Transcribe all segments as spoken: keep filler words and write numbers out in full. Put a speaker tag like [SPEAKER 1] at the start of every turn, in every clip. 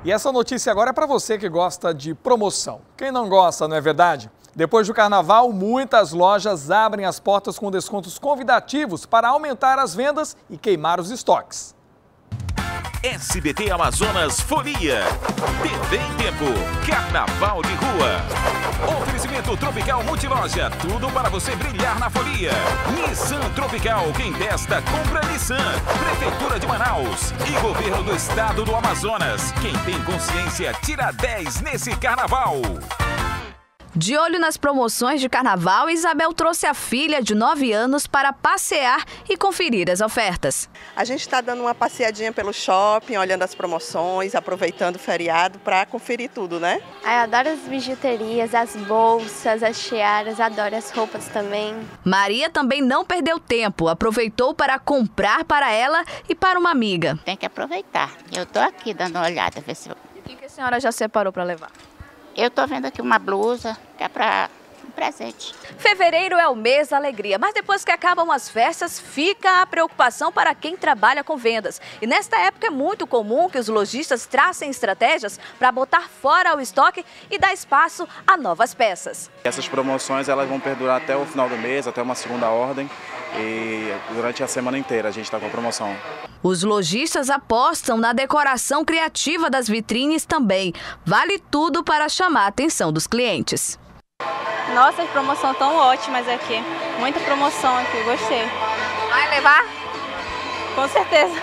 [SPEAKER 1] E essa notícia agora é para você que gosta de promoção. Quem não gosta, não é verdade? Depois do carnaval, muitas lojas abrem as portas com descontos convidativos para aumentar as vendas e queimar os estoques.
[SPEAKER 2] S B T Amazonas Folia, T V em Tempo, Carnaval de Rua. Oferecimento Tropical Multiloja, tudo para você brilhar na folia. Nissan Tropical, quem testa, compra Nissan. Prefeitura de Manaus e Governo do Estado do Amazonas. Quem tem consciência, tira dez nesse carnaval.
[SPEAKER 3] De olho nas promoções de carnaval, Isabel trouxe a filha de nove anos para passear e conferir as ofertas.
[SPEAKER 4] A gente está dando uma passeadinha pelo shopping, olhando as promoções, aproveitando o feriado para conferir tudo, né?
[SPEAKER 5] Eu adoro as bijuterias, as bolsas, as tiaras, adoro as roupas também.
[SPEAKER 3] Maria também não perdeu tempo, aproveitou para comprar para ela e para uma amiga.
[SPEAKER 6] Tem que aproveitar. Eu tô aqui dando uma olhada, ver se...
[SPEAKER 3] O que que a senhora já separou para levar?
[SPEAKER 6] Eu tô vendo aqui uma blusa, que é para um presente.
[SPEAKER 3] Fevereiro é o mês da alegria, mas depois que acabam as festas, fica a preocupação para quem trabalha com vendas. E nesta época é muito comum que os lojistas tracem estratégias para botar fora o estoque e dar espaço a novas peças.
[SPEAKER 7] Essas promoções elas vão perdurar até o final do mês, até uma segunda ordem. E durante a semana inteira a gente está com a promoção.
[SPEAKER 3] Os lojistas apostam na decoração criativa das vitrines também. Vale tudo para chamar a atenção dos clientes.
[SPEAKER 8] Nossa, as promoções estão ótimas aqui. Muita promoção aqui, gostei.
[SPEAKER 3] Vai levar?
[SPEAKER 8] Com certeza.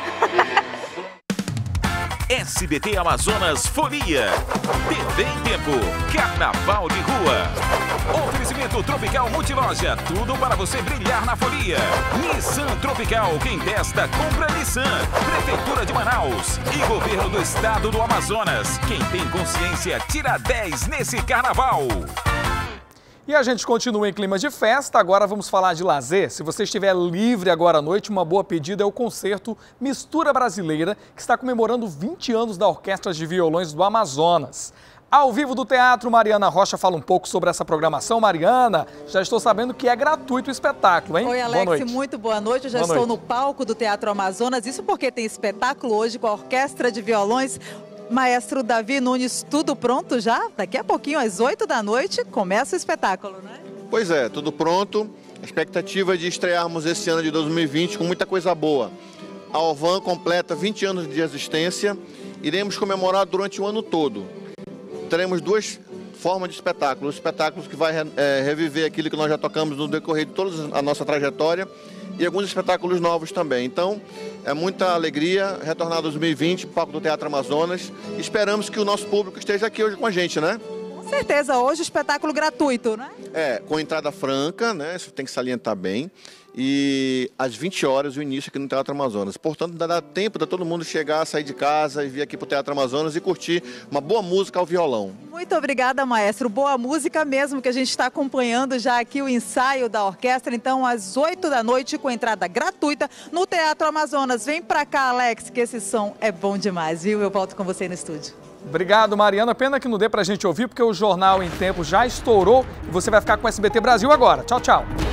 [SPEAKER 2] S B T Amazonas Folia, T V em Tempo, Carnaval de Rua. Oferecimento Tropical Multiloja, tudo para você brilhar na folia. Nissan Tropical, quem testa, compra Nissan. Prefeitura de Manaus e Governo do Estado do Amazonas. Quem tem consciência, tira dez nesse carnaval.
[SPEAKER 1] E a gente continua em clima de festa, agora vamos falar de lazer. Se você estiver livre agora à noite, uma boa pedida é o concerto Mistura Brasileira, que está comemorando vinte anos da Orquestra de Violões do Amazonas. Ao vivo do teatro, Mariana Rocha fala um pouco sobre essa programação. Mariana, já estou sabendo que é gratuito o espetáculo, hein?
[SPEAKER 9] Oi, Alex, boa noite. Muito boa noite. Eu já boa estou noite. no palco do Teatro Amazonas, isso porque tem espetáculo hoje com a Orquestra de Violões. Maestro Davi Nunes, tudo pronto já? Daqui a pouquinho, às oito da noite, começa o espetáculo, né?
[SPEAKER 10] Pois é, tudo pronto. A expectativa é de estrearmos esse ano de dois mil e vinte com muita coisa boa. A Orvan completa vinte anos de existência. Iremos comemorar durante o ano todo. Teremos duas formas de espetáculo. O espetáculo que vai é, reviver aquilo que nós já tocamos no decorrer de toda a nossa trajetória e alguns espetáculos novos também. Então, é muita alegria retornar dois mil e vinte, palco do Teatro Amazonas. Esperamos que o nosso público esteja aqui hoje com a gente, né?
[SPEAKER 9] Com certeza, hoje o espetáculo gratuito, né?
[SPEAKER 10] É, com entrada franca, né? Isso tem que salientar bem. E às vinte horas o início aqui no Teatro Amazonas. Portanto, dá tempo de todo mundo chegar, sair de casa e vir aqui para o Teatro Amazonas e curtir uma boa música ao violão.
[SPEAKER 9] Muito obrigada, maestro. Boa música mesmo, que a gente está acompanhando já aqui o ensaio da orquestra. Então, às oito da noite, com entrada gratuita no Teatro Amazonas. Vem para cá, Alex, que esse som é bom demais, viu? Eu volto com você no estúdio.
[SPEAKER 1] Obrigado, Mariana. Pena que não dê para a gente ouvir, porque o Jornal em Tempo já estourou e você vai ficar com o S B T Brasil agora. Tchau, tchau.